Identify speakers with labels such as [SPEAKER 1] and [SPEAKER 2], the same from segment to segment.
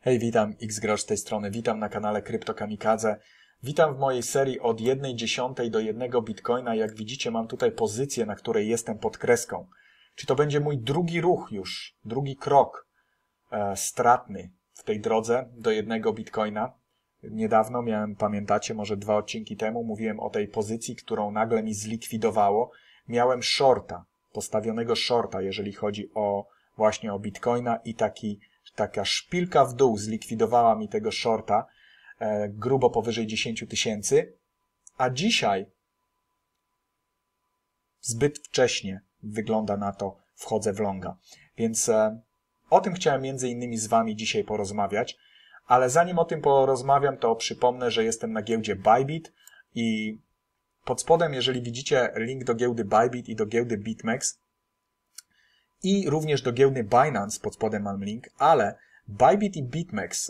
[SPEAKER 1] Hej, witam, Xgrosz z tej strony, witam na kanale Krypto Kamikadze. Witam w mojej serii od 1/10 do 1 bitcoina. Jak widzicie, mam tutaj pozycję, na której jestem pod kreską. Czy to będzie mój drugi ruch już, drugi krok stratny w tej drodze do 1 bitcoina? Niedawno miałem, pamiętacie, może 2 odcinki temu, mówiłem o tej pozycji, którą nagle mi zlikwidowało. Miałem shorta, postawionego shorta, jeżeli chodzi właśnie o bitcoina i taka szpilka w dół zlikwidowała mi tego shorta grubo powyżej 10 000, a dzisiaj zbyt wcześnie wygląda na to, wchodzę w longa. Więc o tym chciałem między innymi z Wami dzisiaj porozmawiać, ale zanim o tym porozmawiam, to przypomnę, że jestem na giełdzie Bybit i pod spodem, jeżeli widzicie link do giełdy Bybit i do giełdy BitMEX, i również do giełdy Binance, pod spodem mam link, ale Bybit i BitMEX,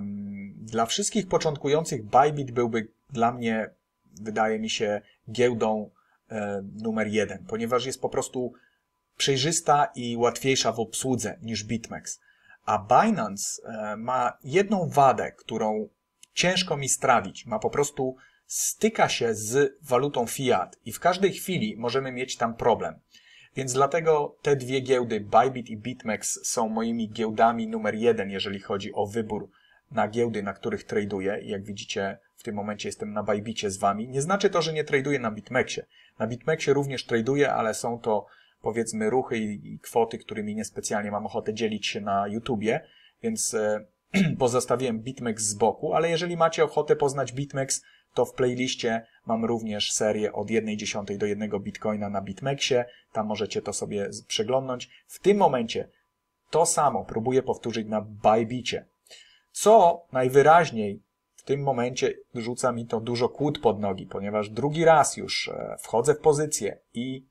[SPEAKER 1] dla wszystkich początkujących Bybit byłby dla mnie, wydaje mi się, giełdą numer 1, ponieważ jest po prostu przejrzysta i łatwiejsza w obsłudze niż BitMEX. A Binance ma jedną wadę, którą ciężko mi strawić. Po prostu styka się z walutą fiat i w każdej chwili możemy mieć tam problem. Więc dlatego te dwie giełdy, Bybit i BitMEX, są moimi giełdami numer 1, jeżeli chodzi o wybór na giełdy, na których traduję. I jak widzicie, w tym momencie jestem na Bybicie z Wami. Nie znaczy to, że nie traduję na BitMEXie. Na BitMEXie również traduję, ale są to, powiedzmy, ruchy i kwoty, którymi niespecjalnie mam ochotę dzielić się na YouTubie, więc pozostawiłem BitMEX z boku, ale jeżeli macie ochotę poznać BitMEX, to w playliście mam również serię od 1/10 do 1 bitcoina na BitMEXie. Tam możecie to sobie przeglądnąć. W tym momencie to samo próbuję powtórzyć na Bybicie. Co najwyraźniej w tym momencie rzuca mi to dużo kłód pod nogi, ponieważ drugi raz już wchodzę w pozycję i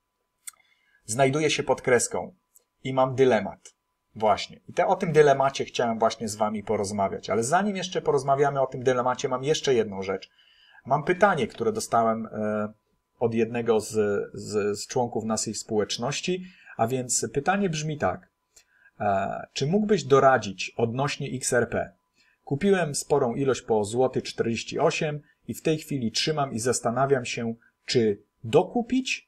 [SPEAKER 1] znajduję się pod kreską i mam dylemat. Właśnie. I o tym dylemacie chciałem właśnie z Wami porozmawiać. Ale zanim jeszcze porozmawiamy o tym dylemacie, mam jeszcze jedną rzecz. Mam pytanie, które dostałem od jednego z członków naszej społeczności, a więc pytanie brzmi tak. Czy mógłbyś doradzić odnośnie XRP? Kupiłem sporą ilość po złoty 48 i w tej chwili trzymam i zastanawiam się, czy dokupić,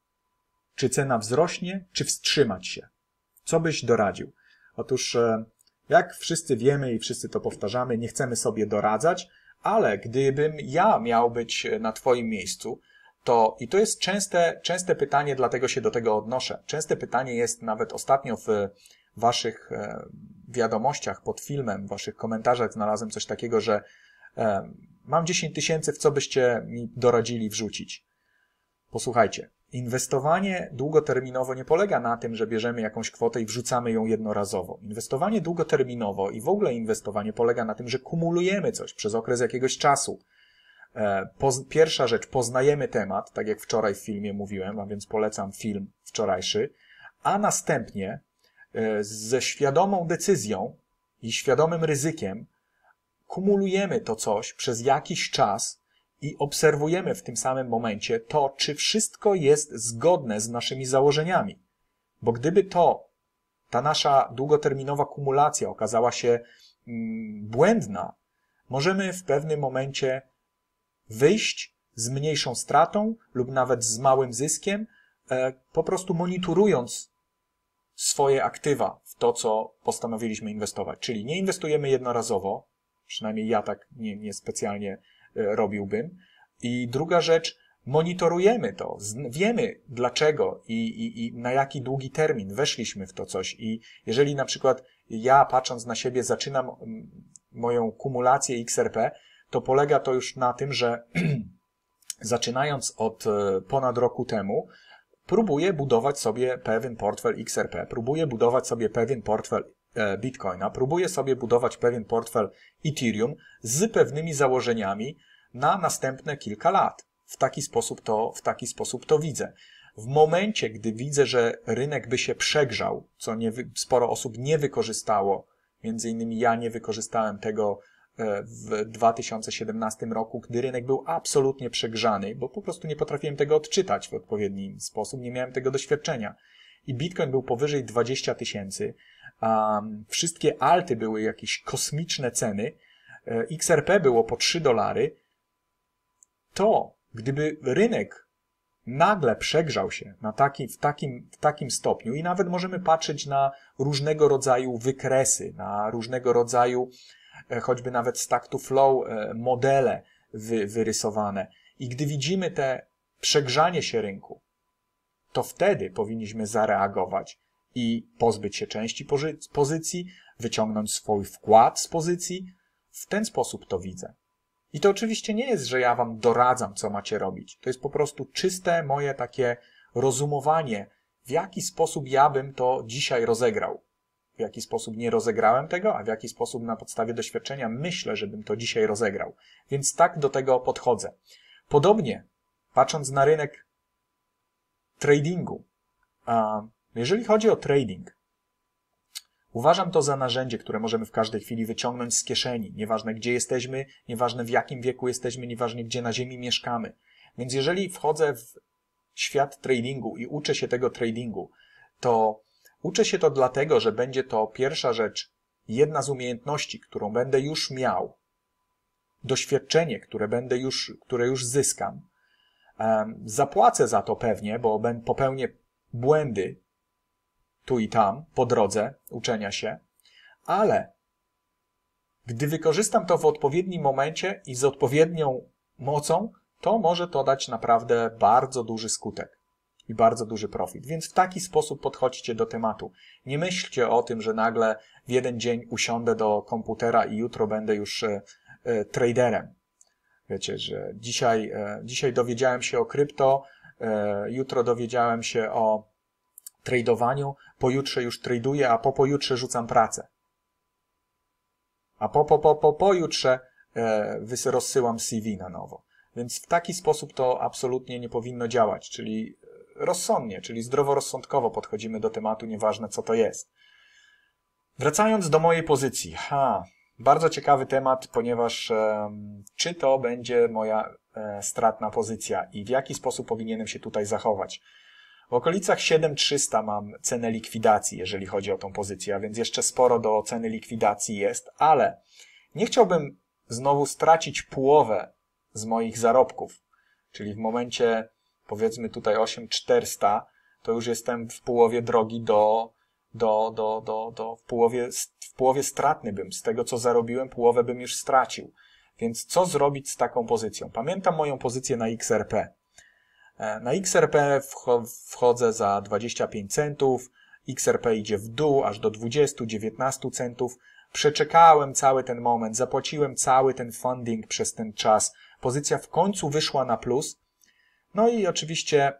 [SPEAKER 1] czy cena wzrośnie, czy wstrzymać się. Co byś doradził? Otóż, jak wszyscy wiemy i wszyscy to powtarzamy, nie chcemy sobie doradzać, ale gdybym ja miał być na Twoim miejscu, i to jest częste pytanie, dlatego się do tego odnoszę. Częste pytanie jest nawet ostatnio w Waszych wiadomościach pod filmem, w Waszych komentarzach znalazłem coś takiego, że mam 10 000, w co byście mi doradzili wrzucić? Posłuchajcie. Inwestowanie długoterminowo nie polega na tym, że bierzemy jakąś kwotę i wrzucamy ją jednorazowo. Inwestowanie długoterminowo i w ogóle inwestowanie polega na tym, że kumulujemy coś przez okres jakiegoś czasu. Pierwsza rzecz, poznajemy temat, tak jak wczoraj w filmie mówiłem, a więc polecam film wczorajszy, a następnie ze świadomą decyzją i świadomym ryzykiem kumulujemy to coś przez jakiś czas i obserwujemy w tym samym momencie to, czy wszystko jest zgodne z naszymi założeniami. Bo gdyby ta nasza długoterminowa kumulacja okazała się błędna, możemy w pewnym momencie wyjść z mniejszą stratą lub nawet z małym zyskiem, po prostu monitorując swoje aktywa w to, co postanowiliśmy inwestować. Czyli nie inwestujemy jednorazowo, przynajmniej ja tak nie specjalnie robiłbym. I druga rzecz, monitorujemy to, wiemy dlaczego i na jaki długi termin weszliśmy w to coś. I jeżeli na przykład ja, patrząc na siebie, zaczynam moją kumulację XRP, to polega to już na tym, że zaczynając od ponad roku temu, próbuję budować sobie pewien portfel XRP, próbuję budować sobie pewien portfel Bitcoina, próbuję sobie budować pewien portfel Ethereum z pewnymi założeniami na następne kilka lat. W taki sposób to widzę. W momencie, gdy widzę, że rynek by się przegrzał, co sporo osób nie wykorzystało, między innymi ja nie wykorzystałem tego w 2017 roku, gdy rynek był absolutnie przegrzany, bo po prostu nie potrafiłem tego odczytać w odpowiedni sposób, nie miałem tego doświadczenia. I Bitcoin był powyżej 20 000, wszystkie alty były jakieś kosmiczne ceny, XRP było po $3, to gdyby rynek nagle przegrzał się w takim stopniu i nawet możemy patrzeć na różnego rodzaju wykresy, na różnego rodzaju choćby nawet stack to flow modele wyrysowane. I gdy widzimy te przegrzanie się rynku, to wtedy powinniśmy zareagować i pozbyć się części pozycji, wyciągnąć swój wkład z pozycji. W ten sposób to widzę. I to oczywiście nie jest, że ja wam doradzam, co macie robić. To jest po prostu czyste moje takie rozumowanie, w jaki sposób ja bym to dzisiaj rozegrał. W jaki sposób nie rozegrałem tego, a w jaki sposób na podstawie doświadczenia myślę, żebym to dzisiaj rozegrał. Więc tak do tego podchodzę. Podobnie, patrząc na rynek tradingu, jeżeli chodzi o trading, uważam to za narzędzie, które możemy w każdej chwili wyciągnąć z kieszeni. Nieważne gdzie jesteśmy, nieważne w jakim wieku jesteśmy, nieważne gdzie na ziemi mieszkamy. Więc jeżeli wchodzę w świat tradingu i uczę się tego tradingu, to uczę się to dlatego, że będzie to pierwsza rzecz, jedna z umiejętności, którą będę już miał, doświadczenie, które już zyskam. Zapłacę za to pewnie, bo popełnię błędy tu i tam, po drodze uczenia się, ale gdy wykorzystam to w odpowiednim momencie i z odpowiednią mocą, to może to dać naprawdę bardzo duży skutek i bardzo duży profit. Więc w taki sposób podchodźcie do tematu. Nie myślcie o tym, że nagle w jeden dzień usiądę do komputera i jutro będę już traderem. Wiecie, że dzisiaj dowiedziałem się o krypto, jutro dowiedziałem się o tradowaniu, pojutrze już traduję, a po pojutrze rzucam pracę. A pojutrze rozsyłam CV na nowo. Więc w taki sposób to absolutnie nie powinno działać, czyli rozsądnie, czyli zdroworozsądkowo podchodzimy do tematu, nieważne co to jest. Wracając do mojej pozycji. Bardzo ciekawy temat, ponieważ czy to będzie moja stratna pozycja i w jaki sposób powinienem się tutaj zachować. W okolicach 7300 mam cenę likwidacji, jeżeli chodzi o tą pozycję, a więc jeszcze sporo do ceny likwidacji jest, ale nie chciałbym znowu stracić połowę z moich zarobków, czyli w momencie, powiedzmy tutaj 8400, to już jestem w połowie drogi w połowie stratny bym. Z tego, co zarobiłem, połowę bym już stracił. Więc co zrobić z taką pozycją? Pamiętam moją pozycję na XRP. Na XRP wchodzę za 25 centów, XRP idzie w dół aż do 20-19 centów. Przeczekałem cały ten moment, zapłaciłem cały ten funding przez ten czas. Pozycja w końcu wyszła na plus. No i oczywiście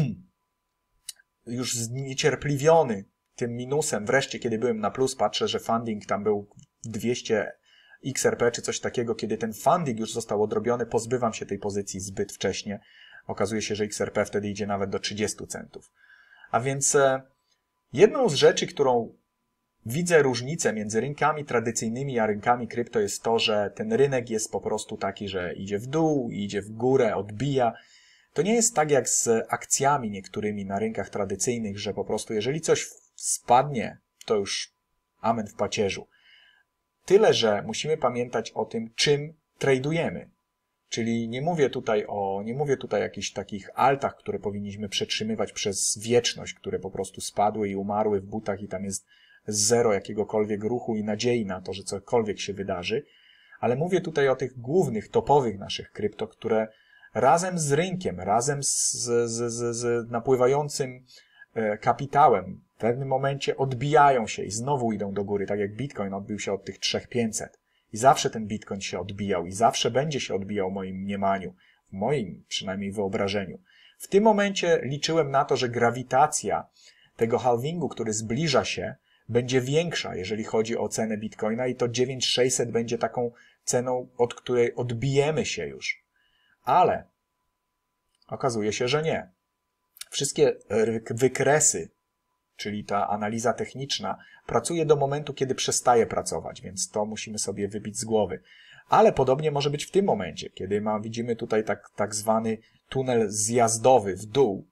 [SPEAKER 1] już zniecierpliwiony tym minusem, wreszcie kiedy byłem na plus, patrzę, że funding tam był 200 XRP czy coś takiego, kiedy ten funding już został odrobiony, pozbywam się tej pozycji zbyt wcześnie. Okazuje się, że XRP wtedy idzie nawet do 30 centów. A więc jedną z rzeczy, którą widzę różnicę między rynkami tradycyjnymi a rynkami krypto jest to, że ten rynek jest po prostu taki, że idzie w dół, idzie w górę, odbija. To nie jest tak jak z akcjami niektórymi na rynkach tradycyjnych, że po prostu jeżeli coś spadnie, to już amen w pacierzu. Tyle, że musimy pamiętać o tym, czym tradujemy. Czyli nie mówię tutaj o jakichś takich altach, które powinniśmy przetrzymywać przez wieczność, które po prostu spadły i umarły w butach i tam jest zero jakiegokolwiek ruchu i nadziei na to, że cokolwiek się wydarzy. Ale mówię tutaj o tych głównych, topowych naszych krypto, które razem z rynkiem, razem z napływającym kapitałem w pewnym momencie odbijają się i znowu idą do góry, tak jak Bitcoin odbił się od tych 3500. I zawsze ten Bitcoin się odbijał i zawsze będzie się odbijał w moim mniemaniu, w moim przynajmniej wyobrażeniu. W tym momencie liczyłem na to, że grawitacja tego halvingu, który zbliża się, będzie większa, jeżeli chodzi o cenę Bitcoina i to 9600 będzie taką ceną, od której odbijemy się już. Ale okazuje się, że nie. Wszystkie wykresy, czyli ta analiza techniczna, pracuje do momentu, kiedy przestaje pracować, więc to musimy sobie wybić z głowy. Ale podobnie może być w tym momencie, kiedy widzimy tutaj tak zwany tunel zjazdowy w dół,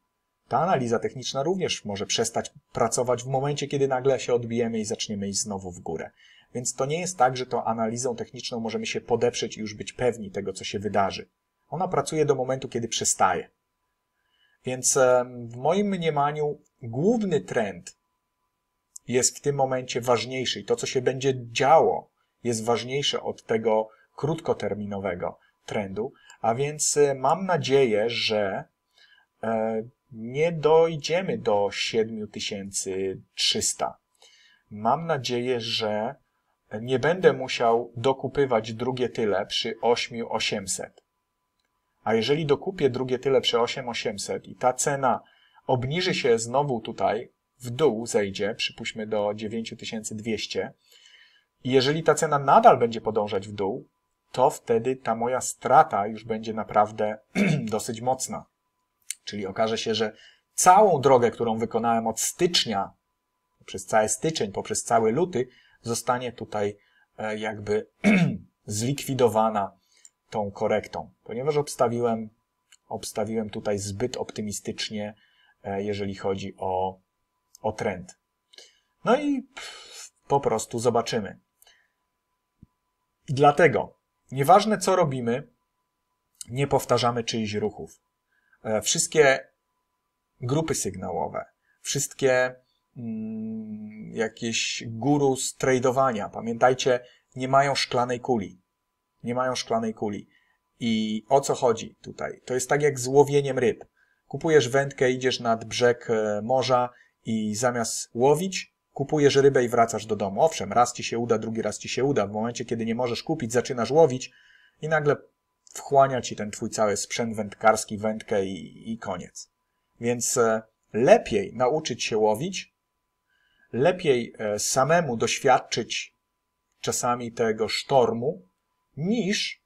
[SPEAKER 1] Ta analiza techniczna również może przestać pracować w momencie, kiedy nagle się odbijemy i zaczniemy iść znowu w górę. Więc to nie jest tak, że tą analizą techniczną możemy się podeprzeć i już być pewni tego, co się wydarzy. Ona pracuje do momentu, kiedy przestaje. Więc w moim mniemaniu główny trend jest w tym momencie ważniejszy i to, co się będzie działo, jest ważniejsze od tego krótkoterminowego trendu, a więc mam nadzieję, że nie dojdziemy do 7300. Mam nadzieję, że nie będę musiał dokupywać drugie tyle przy 8800. A jeżeli dokupię drugie tyle przy 8800 i ta cena obniży się znowu tutaj, w dół zejdzie, przypuśćmy do 9200, i jeżeli ta cena nadal będzie podążać w dół, to wtedy ta moja strata już będzie naprawdę dosyć mocna. Czyli okaże się, że całą drogę, którą wykonałem od stycznia, przez cały styczeń, poprzez cały luty, zostanie tutaj jakby zlikwidowana tą korektą, ponieważ obstawiłem tutaj zbyt optymistycznie, jeżeli chodzi o trend. No i po prostu zobaczymy. Dlatego, nieważne co robimy, nie powtarzamy czyichś ruchów. Wszystkie grupy sygnałowe, wszystkie jakieś gurus tradowania, pamiętajcie, nie mają szklanej kuli. Nie mają szklanej kuli. I o co chodzi tutaj? To jest tak jak z łowieniem ryb. Kupujesz wędkę, idziesz nad brzeg morza i zamiast łowić, kupujesz rybę i wracasz do domu. Owszem, raz ci się uda, drugi raz ci się uda. W momencie, kiedy nie możesz kupić, zaczynasz łowić i nagle wchłania ci ten twój cały sprzęt wędkarski, wędkę i koniec. Więc lepiej nauczyć się łowić, lepiej samemu doświadczyć czasami tego sztormu, niż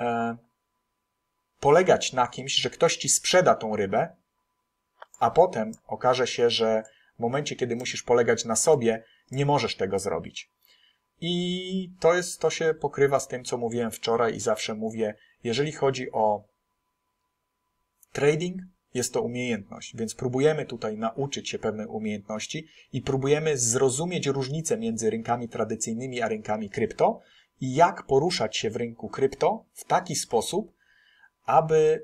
[SPEAKER 1] polegać na kimś, że ktoś ci sprzeda tą rybę, a potem okaże się, że w momencie, kiedy musisz polegać na sobie, nie możesz tego zrobić. I to się pokrywa z tym, co mówiłem wczoraj i zawsze mówię, jeżeli chodzi o trading, jest to umiejętność, więc próbujemy tutaj nauczyć się pewnej umiejętności i próbujemy zrozumieć różnicę między rynkami tradycyjnymi a rynkami krypto i jak poruszać się w rynku krypto w taki sposób, aby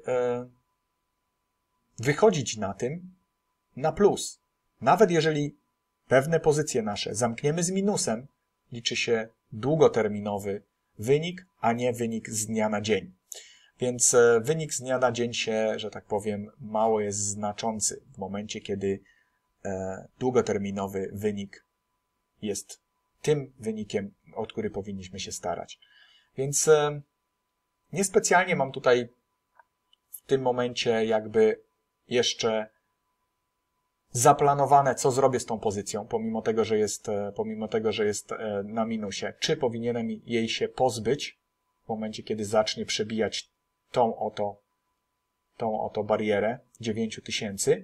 [SPEAKER 1] wychodzić na tym na plus. Nawet jeżeli pewne pozycje nasze zamkniemy z minusem, liczy się długoterminowy wynik, a nie wynik z dnia na dzień. Więc wynik z dnia na dzień się, że tak powiem, mało jest znaczący w momencie, kiedy długoterminowy wynik jest tym wynikiem, o który powinniśmy się starać. Więc niespecjalnie mam tutaj w tym momencie jakby jeszcze zaplanowane, co zrobię z tą pozycją, pomimo tego, że jest na minusie. Czy powinienem jej się pozbyć w momencie, kiedy zacznie przebijać tą oto barierę 9000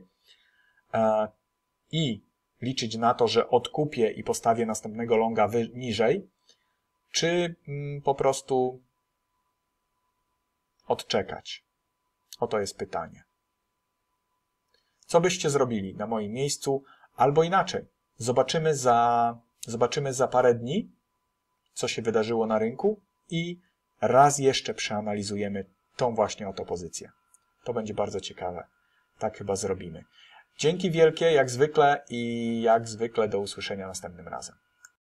[SPEAKER 1] i liczyć na to, że odkupię i postawię następnego longa niżej, czy po prostu odczekać? Oto jest pytanie. Co byście zrobili na moim miejscu, albo inaczej? Zobaczymy za parę dni, co się wydarzyło na rynku i raz jeszcze przeanalizujemy tą właśnie oto pozycję. To będzie bardzo ciekawe. Tak chyba zrobimy. Dzięki wielkie, jak zwykle i jak zwykle do usłyszenia następnym razem.